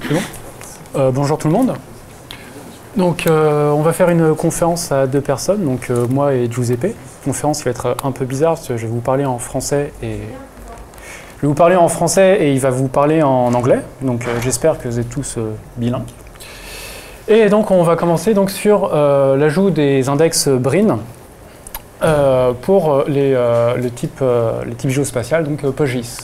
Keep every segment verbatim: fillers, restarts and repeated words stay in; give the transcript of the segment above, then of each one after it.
C'est bon euh, Bonjour tout le monde. Donc euh, on va faire une conférence à deux personnes, donc euh, moi et Giuseppe. La conférence va être un peu bizarre parce que je vais vous parler en français et je vais vous parler en français et il va vous parler en anglais. Donc euh, j'espère que vous êtes tous euh, bilingues. Et donc on va commencer donc sur euh, l'ajout des index Brin euh, pour les, euh, le type, euh, les types géospatiales, donc euh, PostGIS.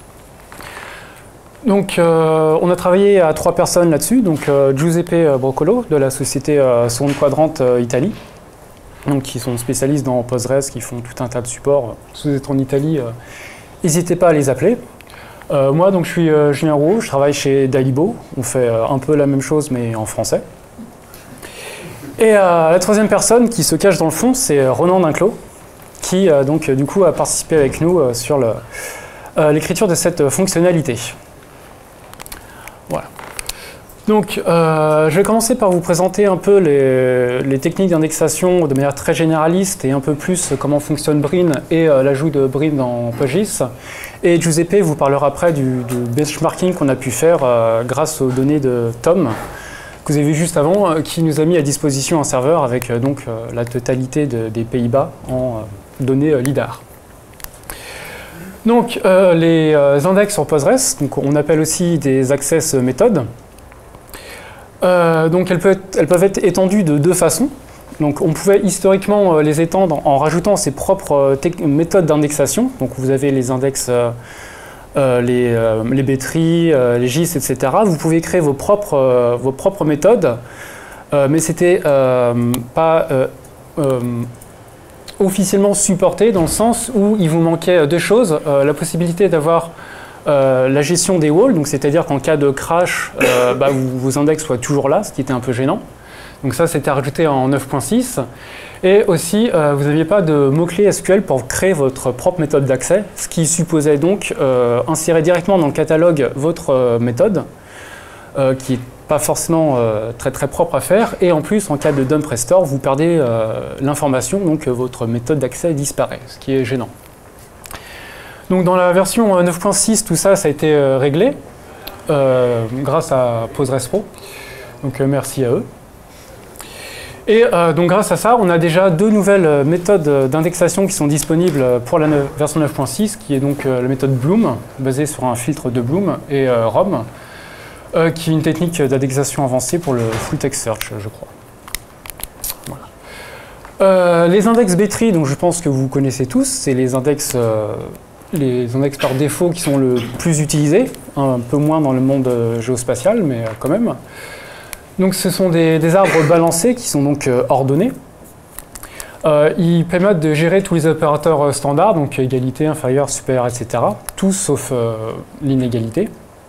Donc, euh, on a travaillé à trois personnes là-dessus. Donc, euh, Giuseppe Broccolo de la société euh, Seconde Quadrante euh, Italie, donc qui sont spécialistes dans Postgres, qui font tout un tas de supports. Si vous êtes en Italie, euh, n'hésitez pas à les appeler. Euh, moi, donc, je suis euh, Julien Roux, je travaille chez Dalibo. On fait euh, un peu la même chose, mais en français. Et euh, la troisième personne qui se cache dans le fond, c'est Ronan Dinclos, qui euh, donc du coup a participé avec nous euh, sur l'écriture euh, de cette fonctionnalité. Voilà. Donc, euh, je vais commencer par vous présenter un peu les, les techniques d'indexation de manière très généraliste et un peu plus comment fonctionne Brin et euh, l'ajout de Brin dans PostGIS. Et Giuseppe vous parlera après du, du benchmarking qu'on a pu faire euh, grâce aux données de Tom, que vous avez vu juste avant, euh, qui nous a mis à disposition un serveur avec euh, donc, euh, la totalité de, des Pays-Bas en euh, données euh, LIDAR. Donc, euh, les euh, index sur Postgres, donc on appelle aussi des access méthodes. Euh, donc, elles peuvent, être, elles peuvent être étendues de deux façons. Donc, on pouvait historiquement euh, les étendre en rajoutant ses propres euh, méthodes d'indexation. Donc, vous avez les index, euh, euh, les, euh, les B-tree, euh, les GIS, et cetera. Vous pouvez créer vos propres, euh, vos propres méthodes, euh, mais c'était euh, pas euh, euh, officiellement supporté dans le sens où il vous manquait deux choses. Euh, la possibilité d'avoir euh, la gestion des walls, donc c'est-à-dire qu'en cas de crash, euh, bah, vous, vos index soient toujours là, ce qui était un peu gênant. Donc ça, c'était rajouté en neuf point six. Et aussi, euh, vous n'aviez pas de mots-clés S Q L pour créer votre propre méthode d'accès, ce qui supposait donc euh, insérer directement dans le catalogue votre euh, méthode, euh, qui est pas forcément euh, très très propre à faire, et en plus en cas de dump restore vous perdez euh, l'information, donc euh, votre méthode d'accès disparaît, ce qui est gênant. Donc dans la version neuf point six, tout ça ça a été euh, réglé euh, grâce à PostgreSPro, donc euh, merci à eux. Et euh, donc grâce à ça, on a déjà deux nouvelles méthodes d'indexation qui sont disponibles pour la version neuf point six, qui est donc euh, la méthode Bloom, basée sur un filtre de Bloom, et euh, ROM, Euh, qui est une technique d'indexation avancée pour le full text search, je crois. Voilà. Euh, les index B-tree, donc je pense que vous connaissez tous, c'est les index, euh, les index par défaut qui sont le plus utilisés, un peu moins dans le monde euh, géospatial, mais euh, quand même. Donc ce sont des, des arbres balancés qui sont donc euh, ordonnés. Euh, ils permettent de gérer tous les opérateurs standards, donc égalité, inférieur, supérieur, et cetera, tous sauf euh, l'inégalité.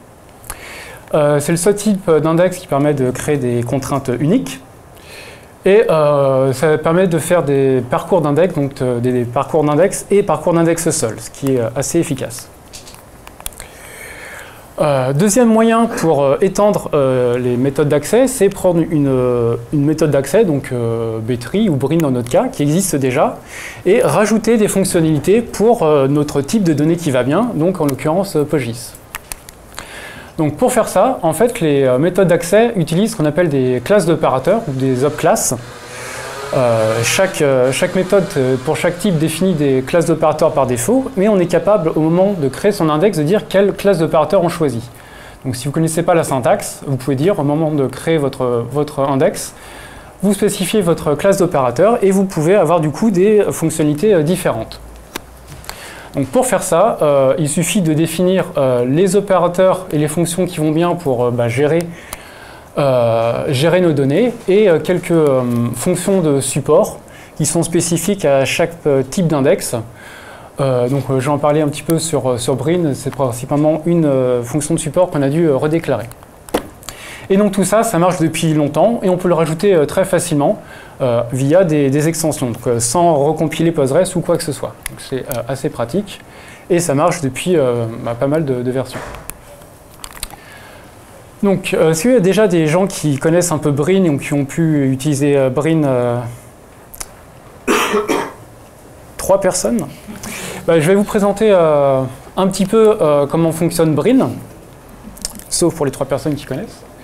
Euh, c'est le seul type d'index qui permet de créer des contraintes uniques. Et euh, ça permet de faire des parcours d'index, donc euh, des, des parcours d'index et parcours d'index seul, ce qui est assez efficace. Euh, deuxième moyen pour euh, étendre euh, les méthodes d'accès, c'est prendre une, euh, une méthode d'accès, donc euh, B-tree ou Brin dans notre cas, qui existe déjà, et rajouter des fonctionnalités pour euh, notre type de données qui va bien, donc en l'occurrence euh, PostGIS. Donc pour faire ça, en fait, les méthodes d'accès utilisent ce qu'on appelle des classes d'opérateurs, ou des opclasses. Euh, chaque, euh, chaque méthode, pour chaque type, définit des classes d'opérateurs par défaut, mais on est capable, au moment de créer son index, de dire quelle classe d'opérateur on choisit. Donc si vous ne connaissez pas la syntaxe, vous pouvez dire, au moment de créer votre, votre index, vous spécifiez votre classe d'opérateur et vous pouvez avoir du coup des fonctionnalités différentes. Donc pour faire ça, euh, il suffit de définir euh, les opérateurs et les fonctions qui vont bien pour euh, bah, gérer, euh, gérer nos données et euh, quelques euh, fonctions de support qui sont spécifiques à chaque euh, type d'index. Euh, donc euh, je vais en parler un petit peu sur, sur Brin, c'est principalement une euh, fonction de support qu'on a dû euh, redéclarer. Et donc tout ça, ça marche depuis longtemps et on peut le rajouter euh, très facilement euh, via des, des extensions, donc, euh, sans recompiler Postgres ou quoi que ce soit. C'est euh, assez pratique et ça marche depuis euh, bah, pas mal de, de versions. Donc, euh, est-ce qu'il y a déjà des gens qui connaissent un peu Brin ou qui ont pu utiliser euh, Brin euh... Trois personnes. Bah, je vais vous présenter euh, un petit peu euh, comment fonctionne Brin, sauf pour les trois personnes qui connaissent.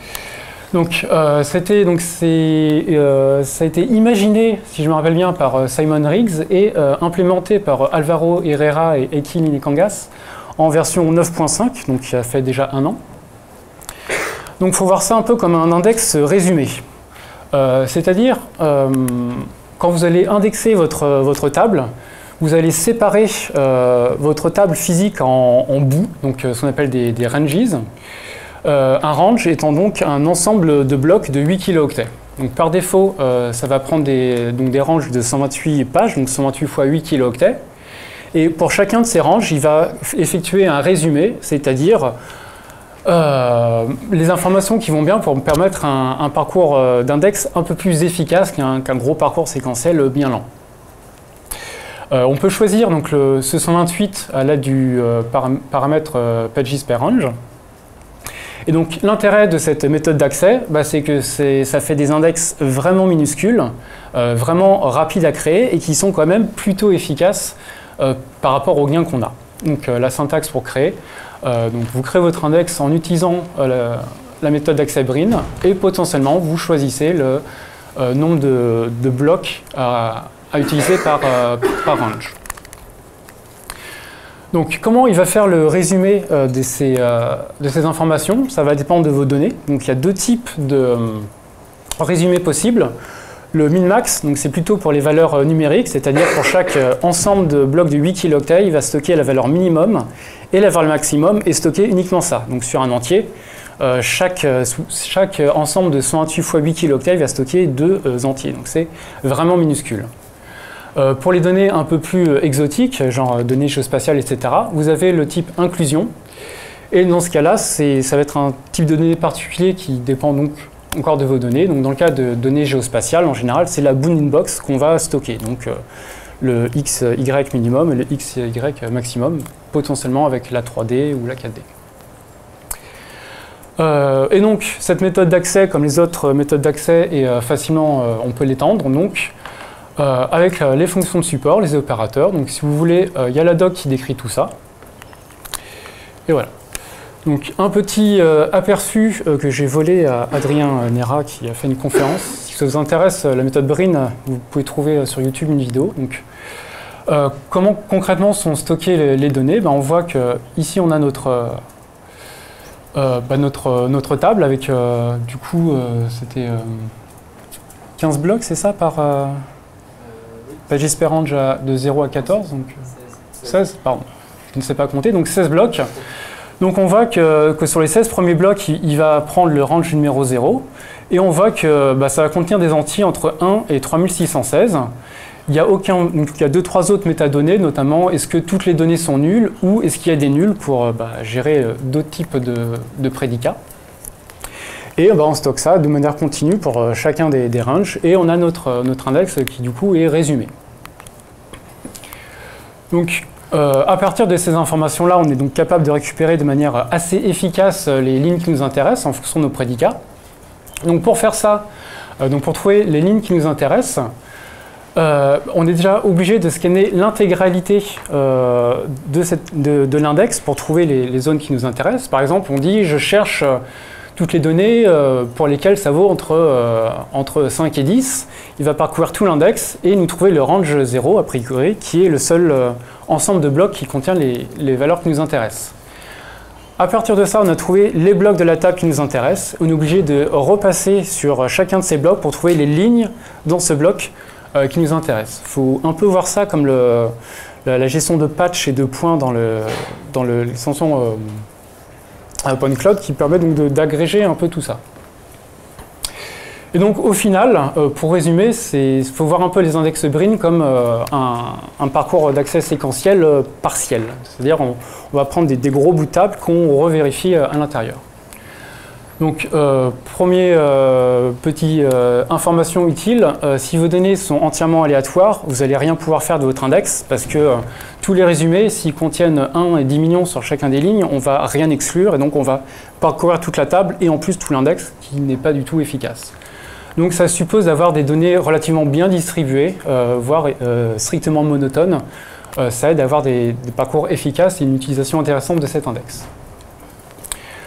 Donc, euh, c'était, donc euh, ça a été imaginé, si je me rappelle bien, par euh, Simon Riggs et euh, implémenté par euh, Alvaro Herrera et Eki Minikangas en version neuf point cinq, donc qui a fait déjà un an. Donc, il faut voir ça un peu comme un index résumé. Euh, C'est-à-dire, euh, quand vous allez indexer votre, votre table, vous allez séparer euh, votre table physique en, en bouts, donc euh, ce qu'on appelle des, des ranges. Euh, un range étant donc un ensemble de blocs de huit kilooctets. Donc par défaut, euh, ça va prendre des, donc des ranges de cent vingt-huit pages, donc cent vingt-huit fois huit kilooctets. Et pour chacun de ces ranges, il va effectuer un résumé, c'est-à-dire euh, les informations qui vont bien pour me permettre un, un parcours euh, d'index un peu plus efficace qu'un qu'un gros parcours séquentiel bien lent. Euh, on peut choisir donc, le, ce cent vingt-huit à l'aide du euh, param paramètre euh, pages per range. Et donc l'intérêt de cette méthode d'accès, bah, c'est que ça fait des index vraiment minuscules, euh, vraiment rapides à créer et qui sont quand même plutôt efficaces euh, par rapport aux gains qu'on a. Donc euh, la syntaxe pour créer, euh, donc vous créez votre index en utilisant euh, la, la méthode d'accès Brin et potentiellement vous choisissez le euh, nombre de, de blocs à, à utiliser par, euh, par range. Donc, comment il va faire le résumé euh, de, ces, euh, de ces informations? Ça va dépendre de vos données. Donc, il y a deux types de euh, résumés possibles. Le min-max, donc c'est plutôt pour les valeurs euh, numériques, c'est-à-dire pour chaque euh, ensemble de blocs de huit kilooctets, il va stocker la valeur minimum et la valeur maximum et stocker uniquement ça. Donc, sur un entier, euh, chaque, euh, chaque ensemble de cent vingt-huit fois huit kilooctets, il va stocker deux euh, entiers. Donc, c'est vraiment minuscule. Euh, pour les données un peu plus euh, exotiques, genre euh, données géospatiales, et cetera, vous avez le type inclusion. Et dans ce cas-là, ça va être un type de données particulier qui dépend donc encore de vos données. Donc dans le cas de données géospatiales, en général, c'est la bounding box qu'on va stocker. Donc euh, le X Y minimum et le X Y maximum, potentiellement avec la trois D ou la quatre D. Euh, et donc, cette méthode d'accès, comme les autres méthodes d'accès, est euh, facilement, euh, on peut l'étendre. Donc, Euh, avec euh, les fonctions de support, les opérateurs. Donc si vous voulez, il euh, y a la doc qui décrit tout ça. Et voilà. Donc un petit euh, aperçu euh, que j'ai volé à Adrien Nera qui a fait une conférence. Si ça vous intéresse, la méthode Brin, vous pouvez trouver sur YouTube une vidéo. Donc, euh, comment concrètement sont stockées les, les données? Ben, on voit que ici on a notre, euh, ben, notre, notre table avec euh, du coup euh, c'était euh, quinze blocs, c'est ça par euh, pages per range de zéro à quatorze, donc seize, pardon, je ne sais pas compter, donc seize blocs. Donc on voit que, que sur les seize premiers blocs, il, il va prendre le range numéro zéro, et on voit que bah, ça va contenir des entiers entre un et trois mille six cent seize. Il y a aucun, donc il y a deux, trois autres métadonnées, notamment est-ce que toutes les données sont nulles, ou est-ce qu'il y a des nuls pour bah, gérer d'autres types de, de prédicats. Et bah, on stocke ça de manière continue pour chacun des, des ranges, et on a notre, notre index qui du coup est résumé. Donc, euh, à partir de ces informations-là, on est donc capable de récupérer de manière assez efficace les lignes qui nous intéressent en fonction de nos prédicats. Donc, pour faire ça, euh, donc pour trouver les lignes qui nous intéressent, euh, on est déjà obligé de scanner l'intégralité euh, de, de, de l'index pour trouver les, les zones qui nous intéressent. Par exemple, on dit je cherche toutes les données euh, pour lesquelles ça vaut entre, euh, entre cinq et dix. Il va parcourir tout l'index et nous trouver le range zéro, a priori, qui est le seul euh, ensemble de blocs qui contient les, les valeurs qui nous intéressent. À partir de ça, on a trouvé les blocs de la table qui nous intéressent. On est obligé de repasser sur chacun de ces blocs pour trouver les lignes dans ce bloc euh, qui nous intéressent. Il faut un peu voir ça comme le, la, la gestion de patch et de points dans l'extension euh, Point Cloud qui permet donc d'agréger un peu tout ça. Et donc au final, euh, pour résumer, il faut voir un peu les index Brin comme euh, un, un parcours d'accès séquentiel euh, partiel. C'est-à-dire on, on va prendre des, des gros bouts de table qu'on revérifie euh, à l'intérieur. Donc euh, première euh, petite euh, information utile, euh, si vos données sont entièrement aléatoires, vous n'allez rien pouvoir faire de votre index parce que euh, tous les résumés, s'ils contiennent un et dix millions sur chacun des lignes, on ne va rien exclure et donc on va parcourir toute la table et en plus tout l'index qui n'est pas du tout efficace. Donc ça suppose d'avoir des données relativement bien distribuées, euh, voire euh, strictement monotones. Euh, ça aide à avoir des, des parcours efficaces et une utilisation intéressante de cet index.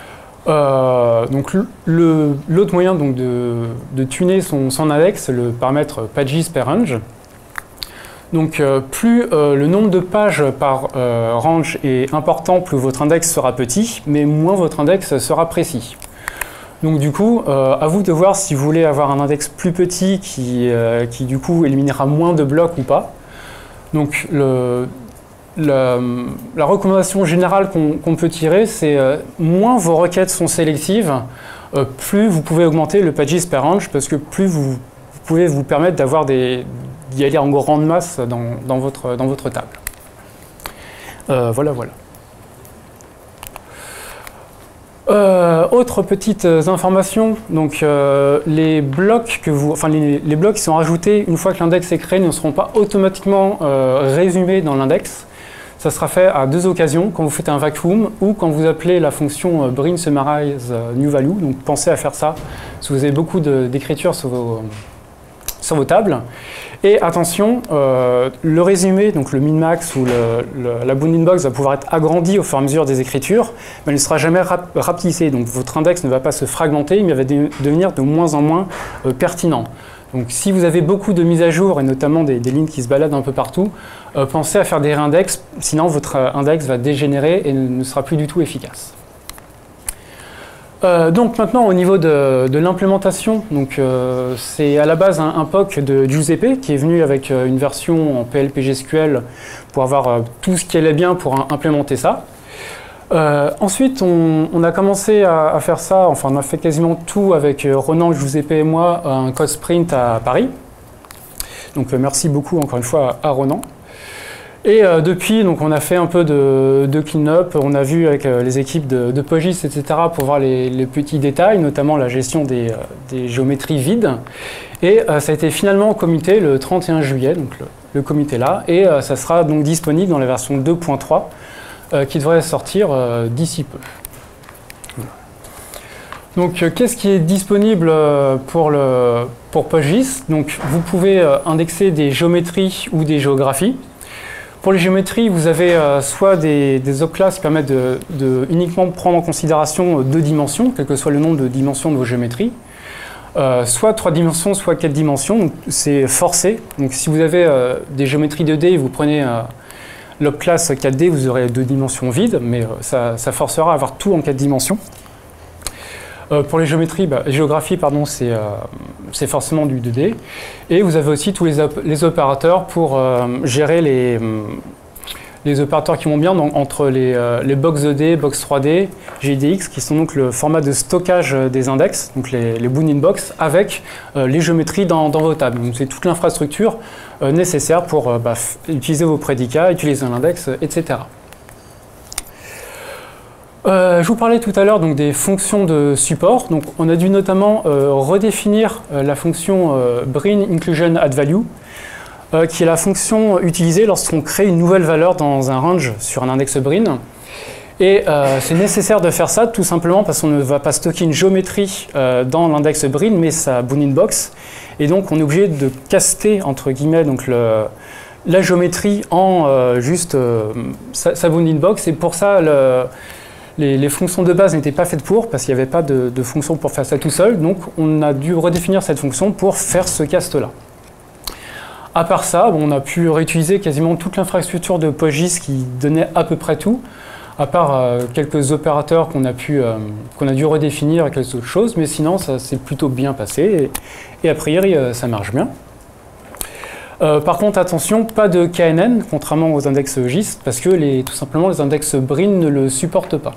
Euh, donc l'autre moyen donc, de, de tuner son, son index, c'est le paramètre pages per range. Donc euh, plus euh, le nombre de pages par euh, range est important, plus votre index sera petit, mais moins votre index sera précis. Donc du coup, euh, à vous de voir si vous voulez avoir un index plus petit qui, euh, qui du coup éliminera moins de blocs ou pas. Donc le, la, la recommandation générale qu'on qu'on peut tirer, c'est euh, moins vos requêtes sont sélectives, euh, plus vous pouvez augmenter le pages per range, parce que plus vous, vous pouvez vous permettre d'avoir des d'y aller en grande masse dans, dans, votre, dans votre table. Euh, voilà, voilà. Euh, autre petites informations, donc euh, les blocs que vous, enfin les, les blocs qui sont rajoutés une fois que l'index est créé ne seront pas automatiquement euh, résumés dans l'index. Ça sera fait à deux occasions, quand vous faites un vacuum ou quand vous appelez la fonction bring summarize new value. Donc pensez à faire ça si vous avez beaucoup d'écriture sur vos, sur vos tables. Et attention, euh, le résumé, donc le min-max ou le, le, la bounding box va pouvoir être agrandi au fur et à mesure des écritures, mais elle ne sera jamais rap rapetissée. Donc votre index ne va pas se fragmenter, mais va de devenir de moins en moins euh, pertinent. Donc si vous avez beaucoup de mises à jour, et notamment des, des lignes qui se baladent un peu partout, euh, pensez à faire des réindex, sinon votre index va dégénérer et ne sera plus du tout efficace. Euh, donc maintenant au niveau de, de l'implémentation, euh, c'est à la base un, un P O C de Giuseppe qui est venu avec euh, une version en P L P G S Q L pour avoir euh, tout ce qui allait bien pour un, implémenter ça. Euh, ensuite on, on a commencé à, à faire ça, enfin on a fait quasiment tout avec euh, Ronan, Giuseppe et moi, un code sprint à Paris. Donc euh, merci beaucoup encore une fois à, à Ronan. Et euh, depuis, donc, on a fait un peu de, de clean-up, on a vu avec euh, les équipes de, de Pogis, et cetera, pour voir les, les petits détails, notamment la gestion des, euh, des géométries vides. Et euh, ça a été finalement committé le trente et un juillet, donc le, le comité là, et euh, ça sera donc disponible dans la version deux point trois, euh, qui devrait sortir euh, d'ici peu. Voilà. Donc, euh, qu'est-ce qui est disponible euh, pour, le, pour Pogis? Donc, vous pouvez euh, indexer des géométries ou des géographies. Pour les géométries, vous avez euh, soit des, des objclasses qui permettent de, de uniquement prendre en considération deux dimensions, quel que soit le nombre de dimensions de vos géométries, euh, soit trois dimensions, soit quatre dimensions, c'est forcé. Donc si vous avez euh, des géométries deux D et vous prenez euh, l'obclasse quatre D, vous aurez deux dimensions vides, mais euh, ça, ça forcera à avoir tout en quatre dimensions. Euh, pour les géométries, bah, géographies, pardon, c'est euh, forcément du deux D. Et vous avez aussi tous les, op les opérateurs pour euh, gérer les, les opérateurs qui vont bien donc, entre les, euh, les box deux D, box trois D, G D X, qui sont donc le format de stockage des index, donc les, les bounding box, avec euh, les géométries dans, dans vos tables. Donc c'est toute l'infrastructure euh, nécessaire pour euh, bah, utiliser vos prédicats, utiliser un index, et cetera. Euh, je vous parlais tout à l'heure donc des fonctions de support. Donc, on a dû notamment euh, redéfinir euh, la fonction euh, bring inclusion add value, euh, qui est la fonction utilisée lorsqu'on crée une nouvelle valeur dans un range sur un index brin. Et euh, c'est nécessaire de faire ça tout simplement parce qu'on ne va pas stocker une géométrie euh, dans l'index brin, mais sa bounding box. Et donc, on est obligé de caster entre guillemets donc le, la géométrie en euh, juste euh, sa, sa bounding box. Et pour ça, le, Les, les fonctions de base n'étaient pas faites pour, parce qu'il n'y avait pas de, de fonction pour faire ça tout seul, donc on a dû redéfinir cette fonction pour faire ce cast-là. À part ça, bon, on a pu réutiliser quasiment toute l'infrastructure de Pogis qui donnait à peu près tout, à part euh, quelques opérateurs qu'on a, pu, euh, qu'on a dû redéfinir et quelques autres choses, mais sinon ça s'est plutôt bien passé, et, et a priori euh, ça marche bien. Euh, par contre, attention, pas de K N N, contrairement aux index GIST, parce que les, tout simplement les index brin ne le supportent pas.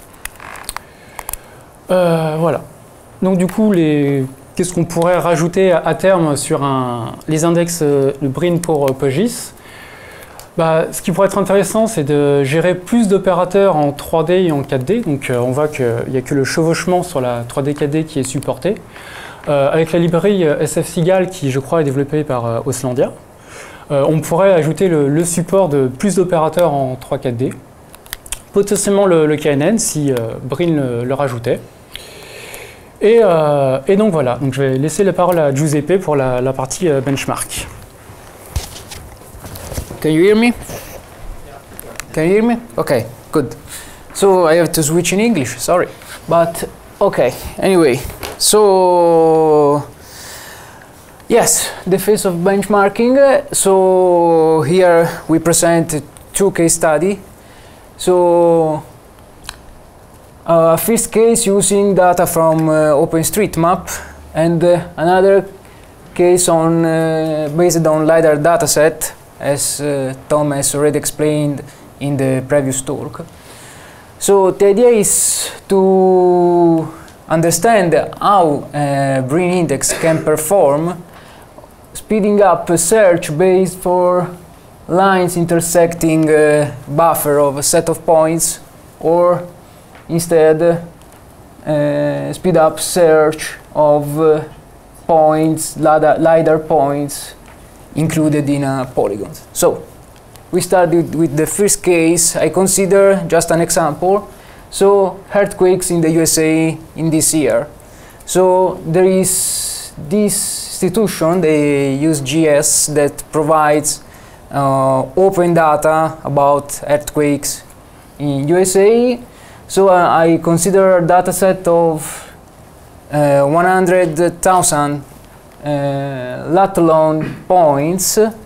Euh, voilà. Donc du coup, qu'est-ce qu'on pourrait rajouter à, à terme sur un, les index euh, brin pour euh, Pogis? Bah, ce qui pourrait être intéressant, c'est de gérer plus d'opérateurs en trois D et en quatre D. Donc euh, on voit qu'il n'y a que le chevauchement sur la trois D quatre D qui est supporté. Euh, avec la librairie S F Sigal, qui je crois est développée par euh, Oslandia, euh, on pourrait ajouter le, le support de plus d'opérateurs en trois quatre D, potentiellement le, le K N N si euh, Brin le, le rajoutait. Et, euh, et donc voilà, donc je vais laisser la parole à Giuseppe pour la, la partie euh, benchmark. Can you hear me? Can you hear me? Okay, good. So I have to switch in English, sorry. But okay, anyway, so yes, the phase of benchmarking. So here we present two case study. So uh, first case using data from uh, OpenStreetMap, and uh, another case on uh, based on LiDAR dataset, as uh, Tom has already explained in the previous talk. So the idea is to understand how uh, BRIN index can perform, speeding up a search based for lines intersecting a buffer of a set of points, or instead uh, speed up search of uh, points, LiDAR, LiDAR points included in a polygon. So we started with the first case. I consider just an example. So earthquakes in the U S A in this year. So there is this institution, they use G S, that provides uh, open data about earthquakes in U S A. So uh, I consider a data set of uh, one hundred thousand uh, lat long points uh,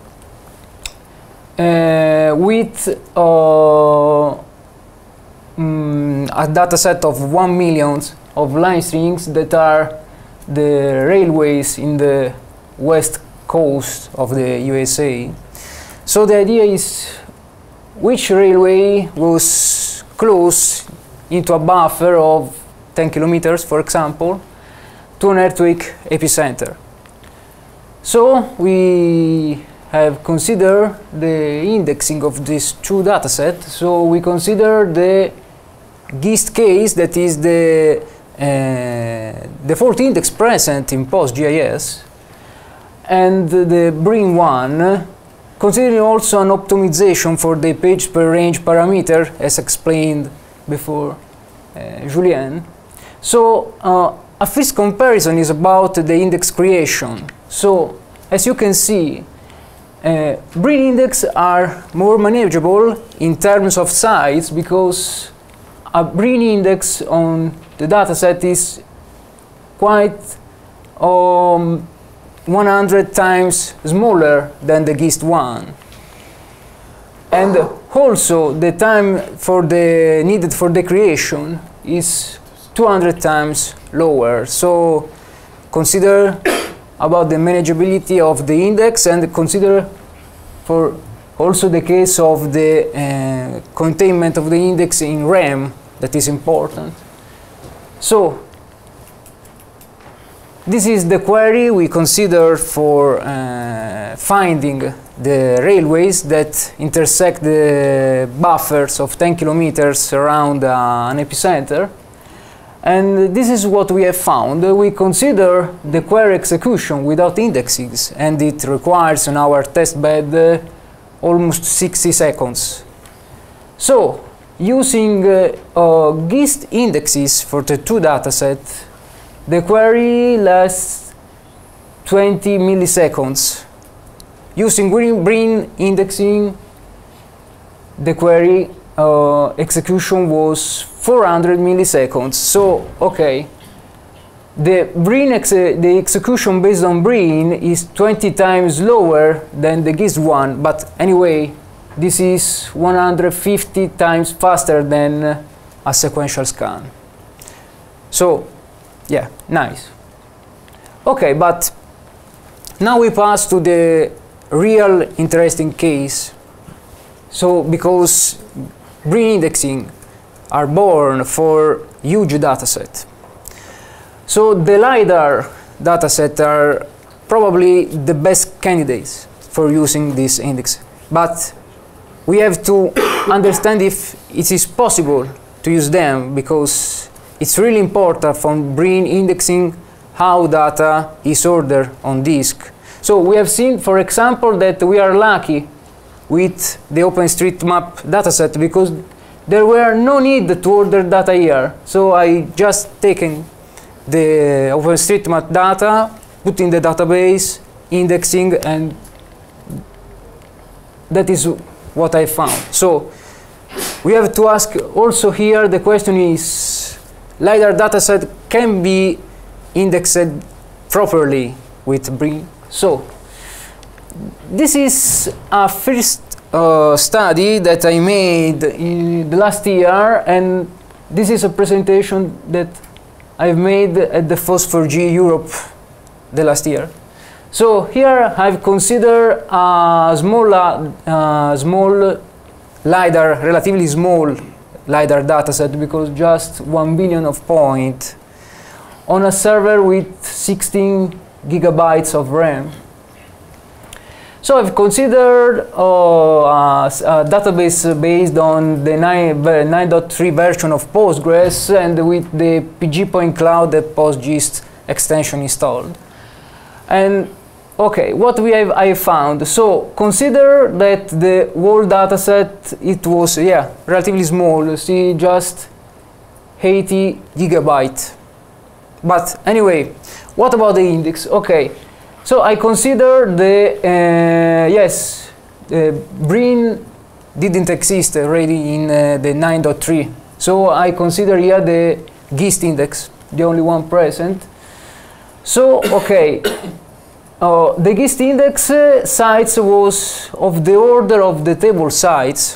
with uh, mm, a data set of one million of line strings that are the railways in the west coast of the U S A. So the idea is which railway was close into a buffer of ten kilometers, for example, to an earthquake epicenter. So we have considered the indexing of these two datasets. So we consider the GIST case, that is the uh, default index present in PostGIS, and the BRIN one, considering also an optimization for the page per range parameter, as explained before uh, Julien. So uh, a first comparison is about the index creation. So as you can see, uh, BRIN index are more manageable in terms of size, because a BRIN index on the dataset is quite um, one hundred times smaller than the GIST one. And also the time for the needed for the creation is two hundred times lower. So consider about the manageability of the index, and consider for also the case of the uh, containment of the index in RAM, that is important. So this is the query we consider for uh, finding the railways that intersect the buffers of ten kilometers around uh, an epicenter. And this is what we have found. We consider the query execution without indexes, and it requires on our test bed uh, almost sixty seconds. So using uh, uh, GIST indexes for the two datasets, the query lasts twenty milliseconds. Using BRIN indexing, the query uh, execution was four hundred milliseconds. So, okay, the BRIN ex the execution based on BRIN is twenty times lower than the GIST one, but anyway, this is one hundred fifty times faster than a sequential scan. So, yeah, nice. Okay, but now we pass to the real interesting case. So, because BRIN indexing are born for huge dataset. So the LiDAR dataset are probably the best candidates for using this index. But we have to understand if it is possible to use them, because it's really important for BRIN indexing how data is ordered on disk. So we have seen, for example, that we are lucky with the OpenStreetMap dataset, because there were no need to order data here. So I just taken the OpenStreetMap data, put in the database, indexing, and that is what I found. So we have to ask also here, the question is, LiDAR dataset can be indexed properly with BRIN. So this is a first uh, study that I made in the last year, and this is a presentation that I've made at the FOSS four G Europe the last year. So here I've considered a small, uh, small LiDAR, relatively small LiDAR dataset, because just one billion of points on a server with sixteen gigabytes of RAM. So I've considered uh, a, a database based on the nine point three version of Postgres and with the P G Point Cloud, the PostGIST extension installed. And okay, what we have I found. So consider that the whole dataset, it was yeah relatively small. See, just eighty gigabyte. But anyway, what about the index? Okay, so I consider the uh, yes, uh, BRIN didn't exist already in uh, the nine point three. So I consider here the GIST index, the only one present. So okay. Uh, the GIST index uh, size was of the order of the table size,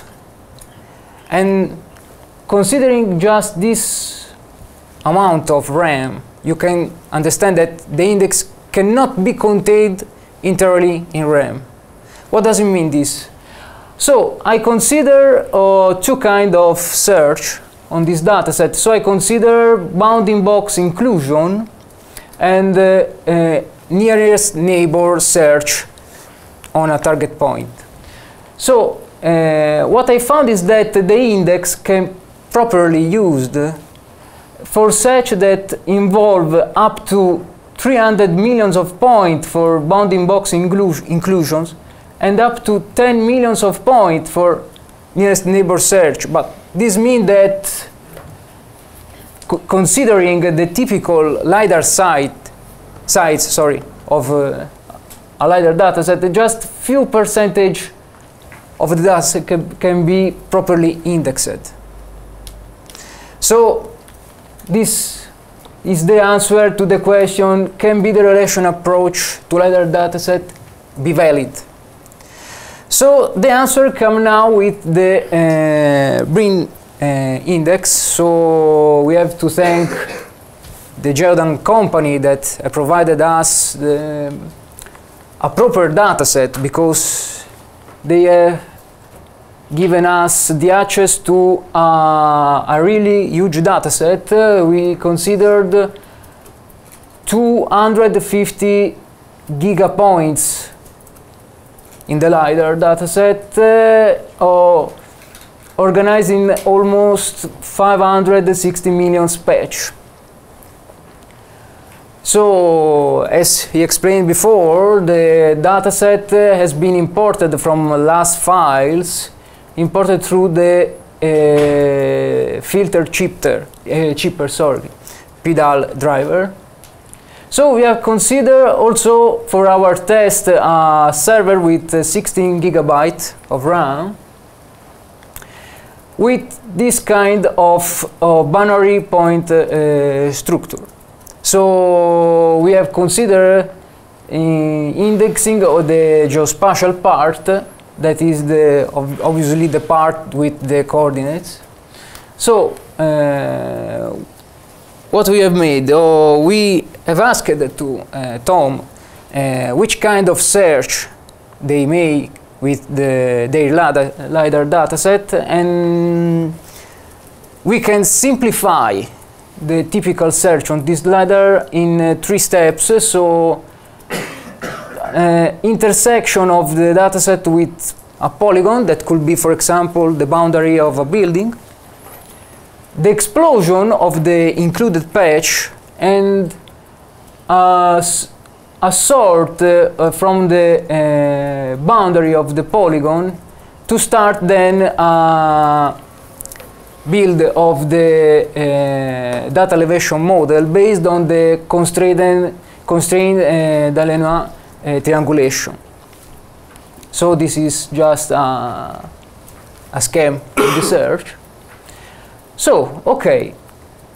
and considering just this amount of RAM, you can understand that the index cannot be contained entirely in RAM. What does it mean this? So I consider uh, two kinds of search on this dataset. So I consider bounding box inclusion and uh, uh, nearest neighbor search on a target point. So uh, what I found is that the index can properly used for search that involve up to three hundred millions of points for bounding box inclu inclusions and up to ten millions of points for nearest neighbor search. But this means that co considering the typical LiDAR site size sorry, of uh, a LiDAR dataset, just few percentage of the dataset can, can be properly indexed. So this is the answer to the question, can be the relation approach to LiDAR dataset be valid? So the answer comes now with the uh, BRIN uh, index. So we have to thank the Geodan company that uh, provided us the, a proper dataset, because they have given us the access to uh, a really huge dataset. Uh, we considered two hundred fifty gigapoints in the LiDAR dataset, uh, or organizing almost five hundred sixty million patch. So, as he explained before, the dataset uh, has been imported from LAS files, imported through the uh, filter chipper, uh, chipper, sorry, P D A L driver. So we have considered also for our test a server with uh, sixteen gigabytes of RAM with this kind of uh, binary point uh, structure. So we have considered uh, indexing of the geospatial part, that is the ob obviously the part with the coordinates. So uh, what we have made, oh, we have asked to uh, Tom uh, which kind of search they make with the, their LiDAR dataset, and we can simplify the typical search on this LiDAR in uh, three steps. So uh, intersection of the dataset with a polygon that could be, for example, the boundary of a building, the explosion of the included patch, and uh, a sort uh, uh, from the uh, boundary of the polygon to start then uh, build of the uh, data elevation model based on the constrained, constrained uh, Delannoy uh, triangulation. So this is just a, a scheme of the search. So, okay,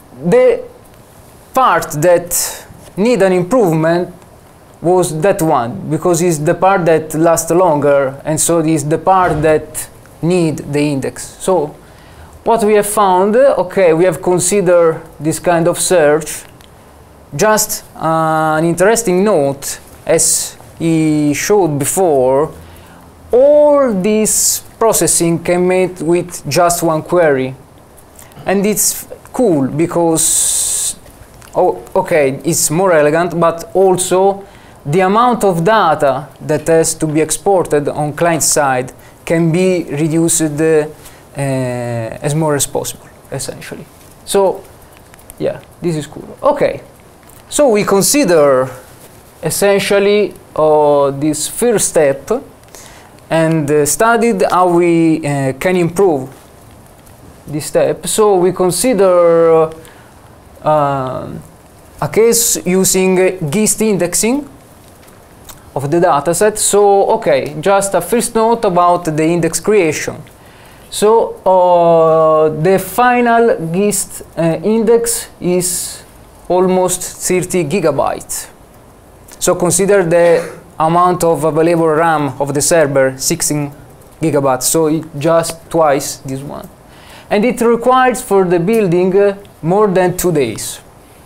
the part that need an improvement was that one, because it's the part that lasts longer, and so it's the part that need the index. So what we have found, okay, we have considered this kind of search. Just uh, an interesting note, as he showed before, all this processing can be made with just one query. And it's cool because, oh, okay, it's more elegant, but also the amount of data that has to be exported on client side can be reduced uh, as more as possible, essentially. So, yeah, this is cool. Okay, so we consider essentially uh, this first step and uh, studied how we uh, can improve this step. So we consider uh, a case using GIST indexing of the dataset. So, okay, just a first note about the index creation. So, uh, the final GIST uh, index is almost thirty gigabytes. So, consider the amount of available RAM of the server, sixteen gigabytes. So, it just twice this one. And it requires for the building uh, more than two days.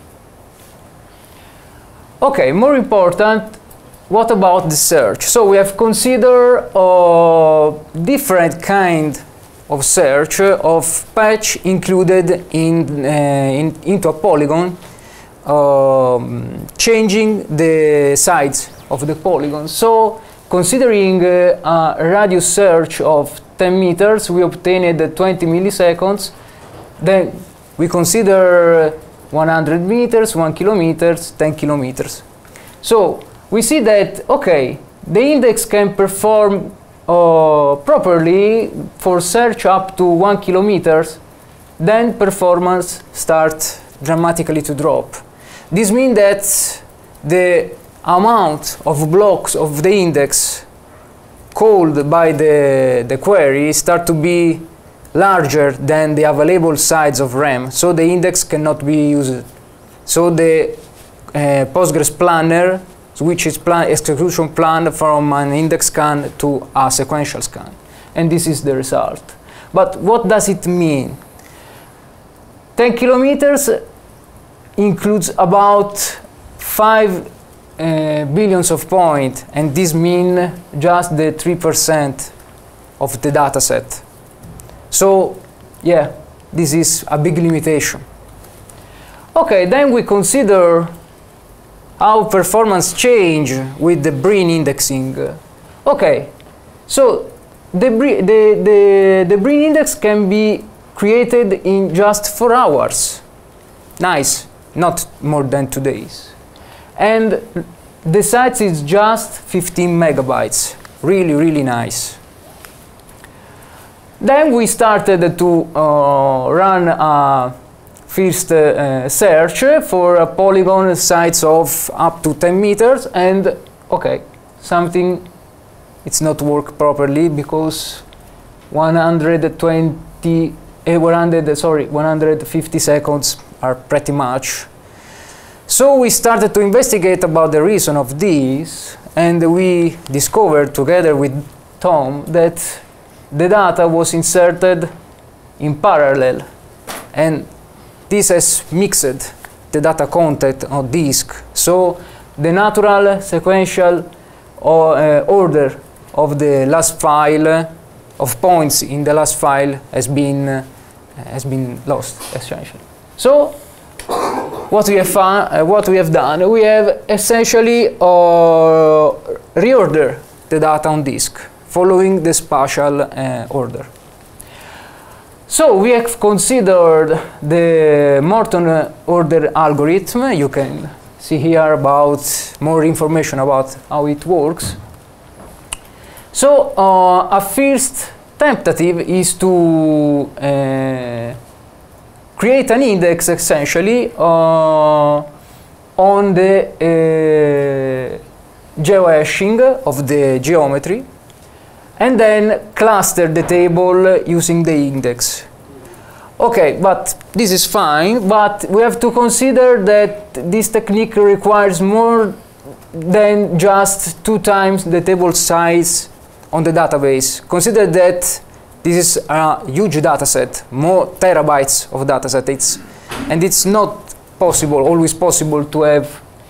Okay, more important, what about the search? So we have considered uh, different kind of search uh, of patch included in, uh, in into a polygon, um, changing the size of the polygon. So considering uh, a radius search of ten meters, we obtained twenty milliseconds. Then we consider one hundred meters, one kilometers, ten kilometers. So we see that, okay, the index can perform uh, properly for search up to one kilometers, then performance starts dramatically to drop. This means that the amount of blocks of the index called by the, the query start to be larger than the available size of RAM, so the index cannot be used. So the uh, Postgres planner switches plan execution plan from an index scan to a sequential scan, and this is the result. But what does it mean? ten kilometers includes about five uh, billions of points, and this means just the three percent of the data set. So, yeah, this is a big limitation. Okay, then we consider how performance change with the Breen indexing. Okay, so the, the, the, the Breen index can be created in just four hours. Nice, not more than two days. And the size is just fifteen megabytes. Really, really nice. Then we started to uh, run a first uh, search for a polygon size of up to ten meters, and okay, something it's not work properly because one hundred twenty, eh, one hundred, sorry, one hundred fifty seconds are pretty much. So we started to investigate about the reason of this, and we discovered together with Tom that the data was inserted in parallel, and this has mixed the data content on disk. So the natural sequential or, uh, order of the last file of points in the last file has been uh, has been lost essentially. So what we have found, uh, what we have done, we have essentially uh, reordered the data on disk following the spatial uh, order. So we have considered the Morton order algorithm. You can see here about more information about how it works. So uh, a first tentative is to uh, create an index essentially uh, on the uh, geohashing of the geometry, and then cluster the table using the index. Okay, but this is fine, but we have to consider that this technique requires more than just two times the table size on the database. Consider that this is a huge data set, more terabytes of data set, it's, and it's not possible, always possible to have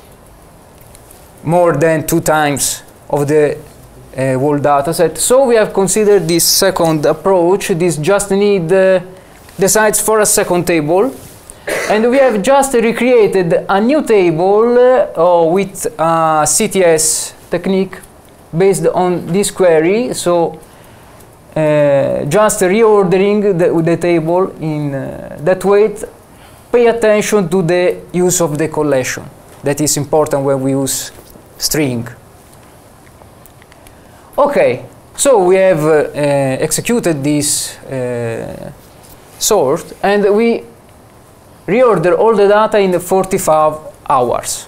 more than two times of the uh, whole data set. So we have considered this second approach, this just need uh, the size for a second table, and we have just recreated a new table uh, with a C T S technique based on this query. So uh, just reordering the, the table in uh, that way. Pay attention to the use of the collection. That is important when we use string. Okay, so we have uh, uh, executed this uh, sort, and we reorder all the data in forty-five hours.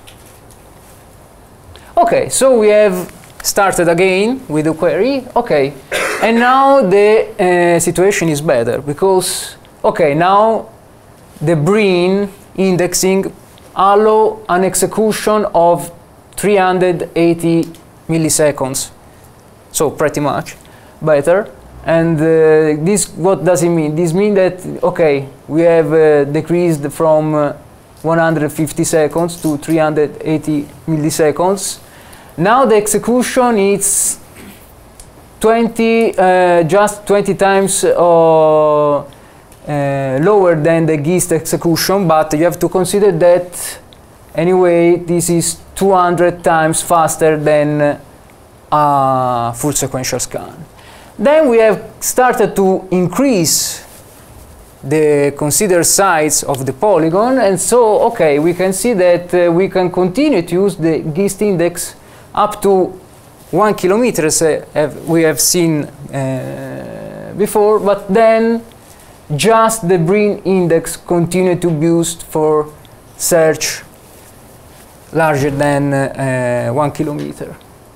Okay, so we have started again with the query. Okay, and now the uh, situation is better because, okay, now the Breen indexing allow an execution of three hundred eighty milliseconds. So pretty much better. And uh, this, what does it mean? This means that, okay, we have uh, decreased from uh, one hundred fifty seconds to three hundred eighty milliseconds. Now the execution is twenty, uh, just twenty times uh, uh, lower than the GIST execution, but you have to consider that anyway this is two hundred times faster than a full sequential scan. Then we have started to increase the considered size of the polygon, and so okay, we can see that uh, we can continue to use the GIST index up to one kilometer, as uh, have we have seen uh, before, but then just the Breen index continue to be used for search larger than uh, one kilometer.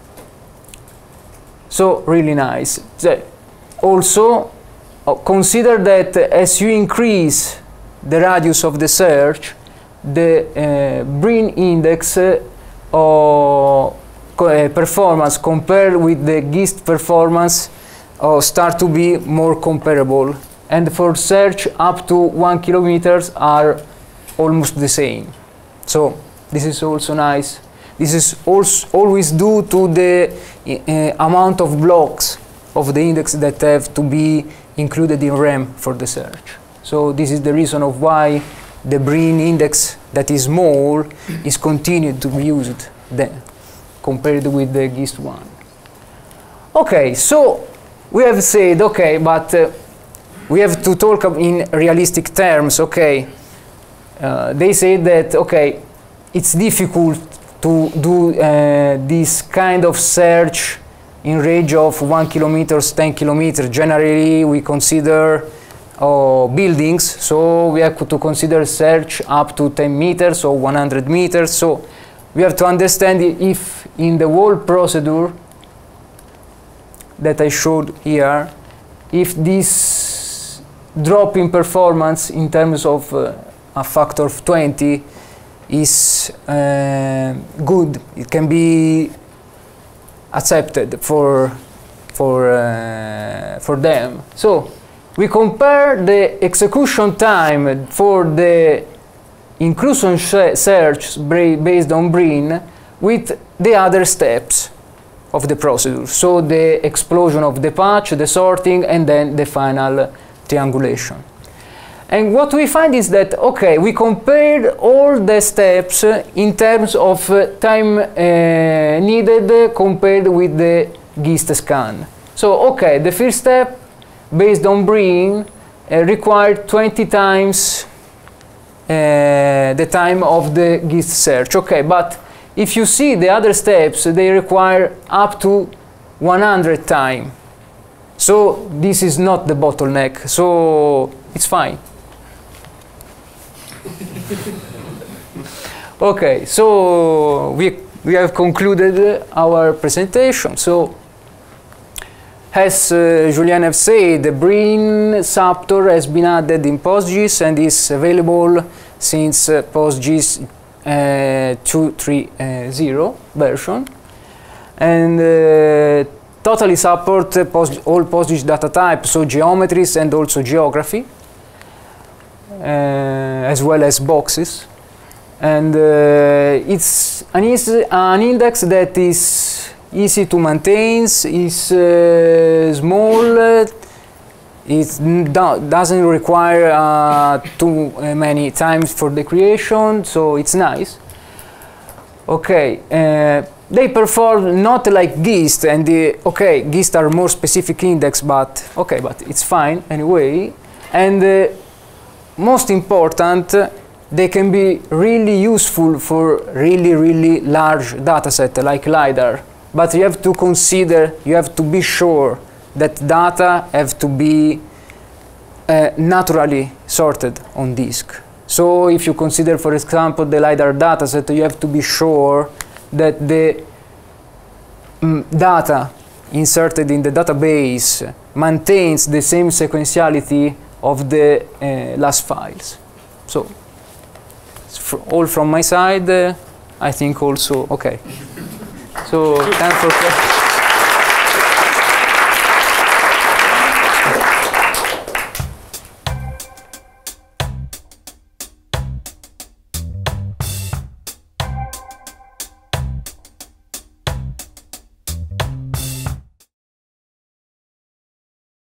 So really nice. So also uh, consider that uh, as you increase the radius of the search, the uh, Breen index uh, uh, performance compared with the GIST performance uh, start to be more comparable, and for search up to one kilometers are almost the same. So this is also nice. This is also always due to the uh, amount of blocks of the index that have to be included in RAM for the search. So this is the reason of why the Breen index that is small is continued to be used then, compared with the GIST one. Okay, so we have said, okay, but uh, we have to talk in realistic terms, okay. Uh, they say that, okay, it's difficult to do uh, this kind of search in range of one kilometers, ten kilometers. Generally, we consider uh, buildings, so we have to consider search up to ten meters or one hundred meters. So we have to understand if in the whole procedure that I showed here, if this drop in performance in terms of uh, a factor of twenty is uh, good, it can be accepted for for uh, for them. So we compare the execution time for the inclusion search based on Breen with the other steps of the procedure. So the explosion of the patch, the sorting, and then the final triangulation. And what we find is that, okay, we compared all the steps in terms of uh, time uh, needed compared with the GIST scan. So, okay, the first step, based on Breen, uh, required twenty times uh, the time of the GIST search. Okay, but if you see the other steps, they require up to one hundred times. So this is not the bottleneck, so it's fine. Okay, so we, we have concluded our presentation. So as uh, Julien have said, the Brin Saptor has been added in PostGIS and is available since uh, PostGIS uh, two point three version. And uh, totally support uh, post all PostGIS data types, so geometries and also geography, uh, as well as boxes. And uh, it's an, easy, an index that is easy to maintain, is uh, small, uh, it do doesn't require uh, too uh, many times for the creation, so it's nice. Okay. Uh, They perform not like GIST, and the, okay, GIST are more specific index, but okay, but it's fine anyway. And uh, most important, uh, they can be really useful for really, really large data set like LiDAR. But you have to consider, you have to be sure that data have to be uh, naturally sorted on disk. So if you consider, for example, the LiDAR dataset, you have to be sure that the mm, data inserted in the database maintains the same sequentiality of the uh, last files. So, fr all from my side, uh, I think also, okay. So, time for questions.